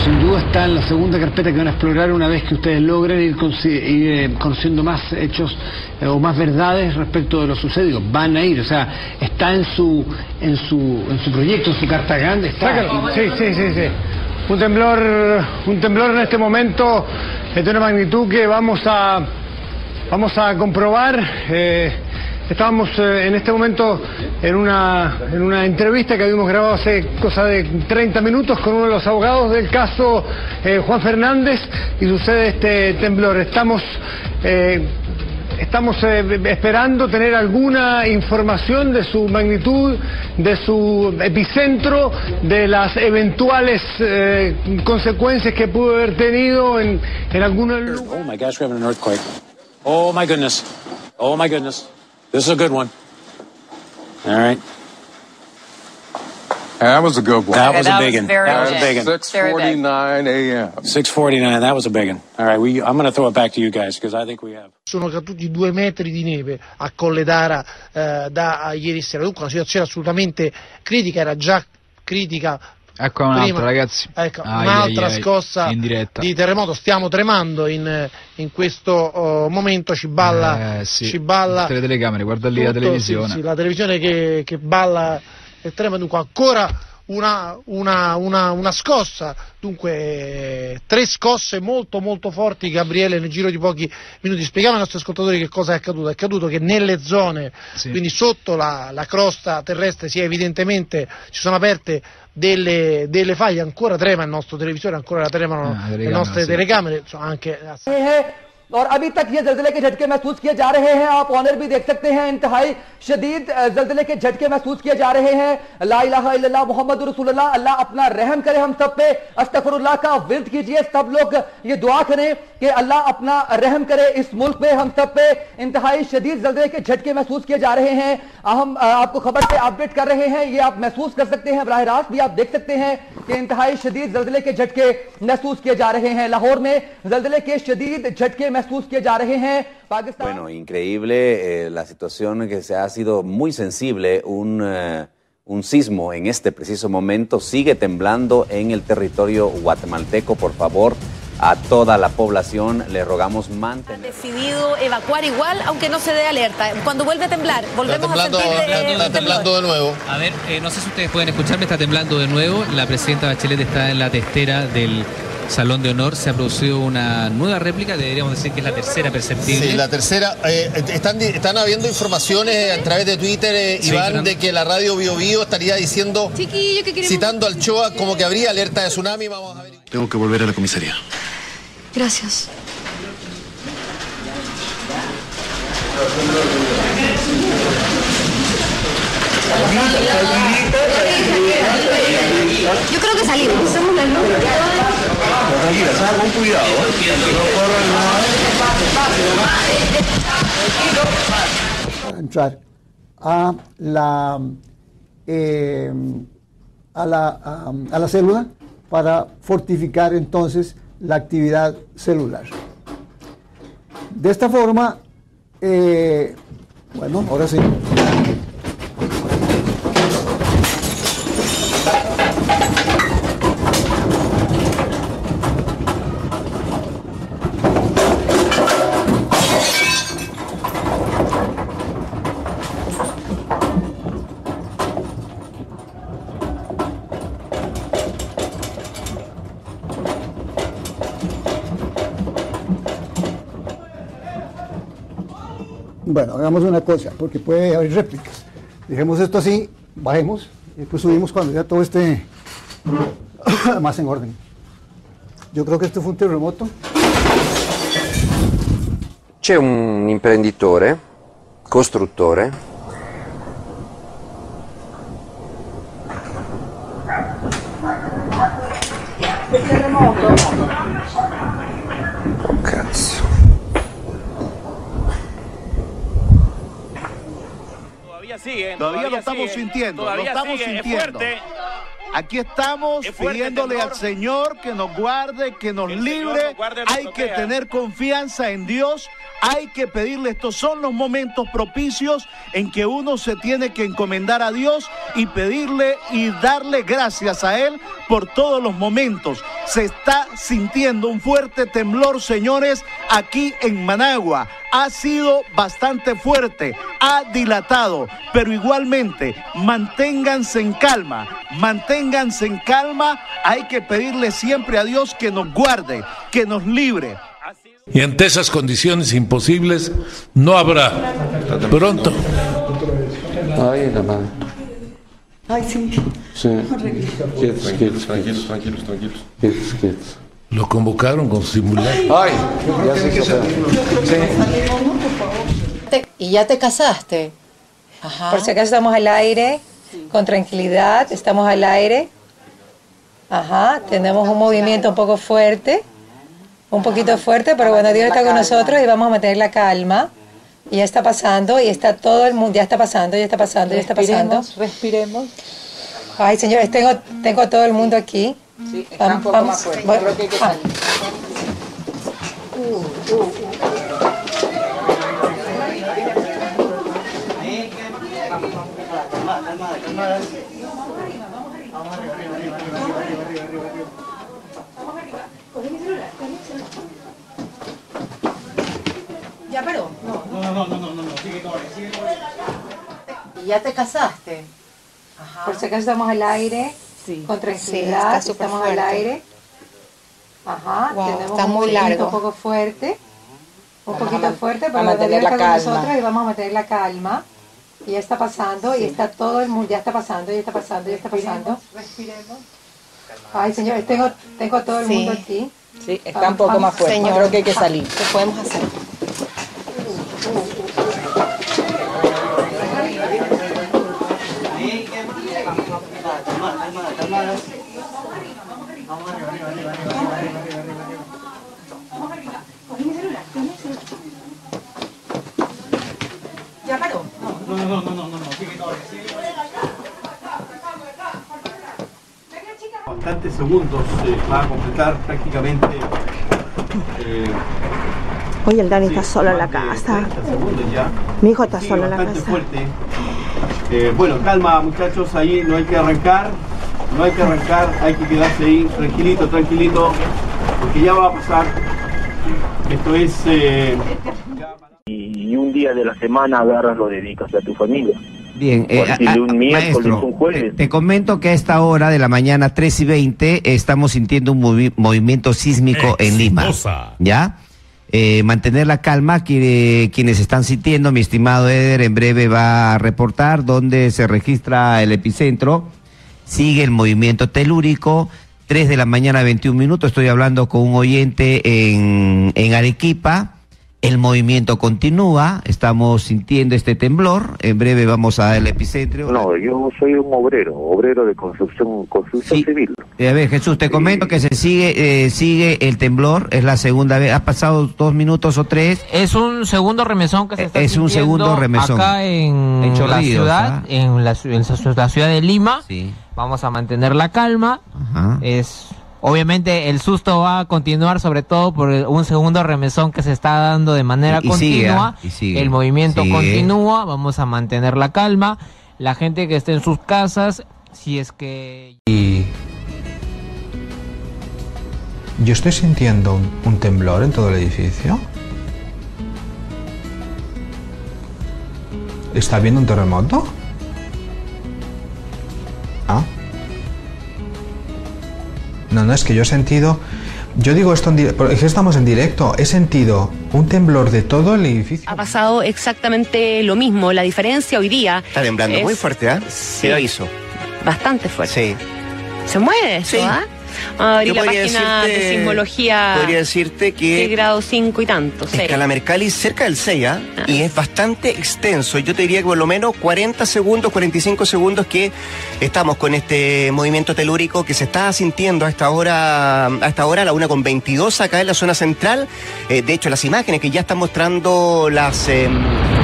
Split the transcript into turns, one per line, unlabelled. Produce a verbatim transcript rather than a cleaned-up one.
sin duda está en la segunda carpeta que van a explorar una vez que ustedes logren ir, ir eh, conociendo más hechos eh, o más verdades respecto de lo sucedido. Van a ir, o sea, está en su en su en su proyecto, en su carta grande. Está.
Sí, sí, sí, sí. Un temblor, un temblor en este momento es de una magnitud que vamos a vamos a comprobar. Eh, Estábamos eh, en este momento en una, en una entrevista que habíamos grabado hace cosa de treinta minutos con uno de los abogados del caso, eh, Juan Fernández, y sucede este temblor. Estamos, eh, estamos eh, esperando tener alguna información de su magnitud, de su epicentro, de las eventuales eh, consecuencias que pudo haber tenido en, en algunos lugares.
Oh my gosh, we're having an earthquake. Oh my goodness. Oh my goodness. This is a good one. All right.
That was a good one.
That was
that
a big
was
one.
very
That was a big
big.
one.
six forty-nine a m
six forty-nine, that was a big one. All right, we, I'm going to throw it back to you guys because I think we have.
Sono caduti due metri di neve a Colle d'Ara eh, da ieri sera. Dunque una situazione assolutamente critica, era già critica.
Ecco un'altra, ragazzi.
Ecco,
ai,
un'altra
ai, ai,
scossa di terremoto. Stiamo tremando in, in questo uh, momento. Ci balla,
eh, sì.
ci balla.
Tutte le telecamere, guarda lì
tutto,
la televisione.
Sì, sì, la televisione che, che balla e trema. Dunque ancora una, una, una, una scossa. Dunque eh, tre scosse molto molto forti. Gabriele nel giro di pochi minuti spiegava ai nostri ascoltatori che cosa è accaduto. È accaduto che nelle zone, sì, quindi sotto la, la crosta terrestre, si è evidentemente ci sono aperte delle, delle faglie. Ancora trema il nostro televisore, ancora tremano ah, le nostre sì. telecamere, insomma, anche
और अभी तक ये ज़ल्ज़ले के झटके महसूस किए जा रहे हैं। आप ऑनर भी देख सकते हैं, इंतहाई शदीद ज़ल्ज़ले के झटके महसूस किए जा रहे हैं। ला इलाहा इल्लल्लाह मुहम्मद रसूलुल्लाह, अल्लाह अपना रहम करे हम सब पे। अस्तगफिरुल्लाह का विर्द कीजिए, सब लोग ये दुआ करें कि अल्लाह अपना रहम करे इस मुल्क पे, हम सब पे। इंतहाई शदीद ज़ल्ज़ले के झटके महसूस किए जा रहे हैं। हम आपको खबर पे अपडेट कर रहे हैं, ये आप महसूस कर सकते हैं, बराह रास्त भी आप देख सकते हैं कि इंतहाई शदीद ज़ल्ज़ले के झटके महसूस किए जा रहे हैं। लाहौर में ज़ल्ज़ले के शदीद झटके
Bueno, increíble eh, la situación que se ha sido muy sensible, un, uh, un sismo en este preciso momento, sigue temblando en el territorio guatemalteco. Por favor, a toda la población le rogamos mantener.
Han decidido evacuar igual, aunque no se dé alerta. Cuando vuelve a temblar, volvemos
temblando,
a sentir
eh, está temblando de nuevo.
A ver, eh, no sé si ustedes pueden escucharme, está temblando de nuevo. La presidenta Bachelet está en la testera del Salón de Honor. Se ha producido una nueva réplica, deberíamos decir que es la tercera perceptible.
Sí, la tercera. Eh, están, están habiendo informaciones a través de Twitter, eh, sí, Iván, Fernando, de que la radio Bio Bio estaría diciendo, Chiquillo, que citando al Choa, como que habría alerta de tsunami. Vamos a ver.
Tengo que volver a la comisaría.
Gracias.
Yo creo que salimos.
Tranquila, salga con cuidado.
Para entrar a la, eh, a, la, a, a la célula para fortificar entonces la actividad celular. De esta forma, eh, bueno, ahora sí. Bueno, hagamos una cosa, porque puede haber réplicas. Dejemos esto así, bajemos, y después subimos cuando ya todo esté más en orden. Yo creo que esto fue un terremoto.
C'è un imprenditore, costruttore, oh cazzo.
Todavía sigue,
todavía lo estamos sigue, sintiendo, lo estamos sigue, sintiendo. Aquí estamos pidiéndole al Señor que nos guarde, que nos libre. Nos guarde, nos hay que tener confianza en Dios. Hay que pedirle, estos son los momentos propicios en que uno se tiene que encomendar a Dios y pedirle y darle gracias a Él por todos los momentos. Se está sintiendo un fuerte temblor, señores, aquí en Managua. Ha sido bastante fuerte, ha dilatado, pero igualmente manténganse en calma, manténganse en calma. Hay que pedirle siempre a Dios que nos guarde, que nos libre.
Y ante esas condiciones imposibles no habrá pronto.
Ay, la madre.
Ay, sí.
Sí.
Quietos, tranquilos, tranquilos, tranquilos, tranquilos.
Quietos, quietos.
Lo convocaron con simulacro.
Ay, ya se hizo. Sí.
¿Y ya te casaste? Ajá. Por si acaso estamos al aire, con tranquilidad, estamos al aire. Ajá, tenemos un movimiento un poco fuerte, un poquito fuerte, pero bueno, Dios está con nosotros y vamos a mantener la calma. Y ya está pasando, y está todo el mundo, ya está pasando, ya está pasando, ya está pasando. Respiremos. Ay, señores, tengo, tengo todo el mundo aquí.
Sí, está vamos, un poco vamos, más fuerte. Voy, creo que hay que salir. Uh, uh, uh.
¿Ya paró?
No, no, no, no, no, no, no. Sigue todavía, sigue todavía.
¿Y ya te casaste? Ajá. Por si acaso estamos al aire, sí, con tranquilidad, sí, estamos fuerte. Al aire. Ajá, wow, tenemos está un muy largo. Un poco fuerte, un vamos poquito a, fuerte, pero mantener la calma. Nosotros y vamos a mantener la calma. Y ya está pasando, sí. Y está todo el mundo, ya está pasando, ya está pasando, ya está pasando. Respiremos. Ay, señores, tengo, tengo todo el sí. mundo aquí.
Sí, está vamos, un poco vamos, más fuerte, señor. Creo que hay que salir.
¿Qué podemos hacer? ¿Ya paró?
No, no, no, no, no, no, sigue todavía, sigue todavía.
Bastantes segundos eh, va a completar prácticamente. Eh,
Oye, el Dani
sí,
está solo en la casa.
Ya.
Mi hijo está
sí,
solo en la casa.
Fuerte. Eh, bueno, calma muchachos, ahí no hay que arrancar, no hay que arrancar, hay que quedarse ahí tranquilito, tranquilito, porque ya va a pasar. Esto es... Eh,
y un día de la semana agarras, lo dedicas a tu familia.
Bien, eh,
a, a, un miércoles, maestro, un jueves.
Te, te comento que a esta hora de la mañana, tres y veinte, estamos sintiendo un movi movimiento sísmico en Lima. ¿Ya? Eh, mantener la calma, que, quienes están sintiendo, mi estimado Eder, en breve va a reportar dónde se registra el epicentro. Sigue el movimiento telúrico, tres de la mañana, veintiún minutos, estoy hablando con un oyente en, en Arequipa. El movimiento continúa, estamos sintiendo este temblor, en breve vamos a el epicentro.
No, yo soy un obrero, obrero de construcción, construcción sí. civil.
Eh, a ver, Jesús, te comento que se sigue, eh, sigue el temblor, es la segunda vez, ha pasado dos minutos o tres.
Es un segundo remesón que se está
Es un segundo remesón.
Acá en, en la ciudad, ¿eh? en, la, en la ciudad de Lima, sí. Vamos a mantener la calma, Ajá. es... Obviamente el susto va a continuar, sobre todo por un segundo remesón que se está dando de manera y, y continua.
Sigue, y sigue,
el movimiento
sigue.
continúa, vamos a mantener la calma. La gente que esté en sus casas, si es que...
Y yo estoy sintiendo un, un temblor en todo el edificio. ¿Está habiendo un terremoto? Ah. No, no, es que yo he sentido, yo digo esto en directo, es que estamos en directo, he sentido un temblor de todo el edificio.
Ha pasado exactamente lo mismo, la diferencia hoy día...
Está temblando
es...
muy fuerte, ¿eh?
Sí.
Te aviso.
Bastante fuerte.
Sí.
¿Se mueve eso,
sí.
¿ah? A abrir la página
decirte,
de sismología.
Podría decirte que...
grado cinco y tanto.
Escala Mercalli cerca del seis, ¿eh? ah. Y es bastante extenso. Yo te diría que por lo menos cuarenta segundos, cuarenta y cinco segundos que estamos con este movimiento telúrico que se está sintiendo a esta hora, a esta hora, a la una con veintidós acá en la zona central. Eh, de hecho, las imágenes que ya están mostrando las... Eh,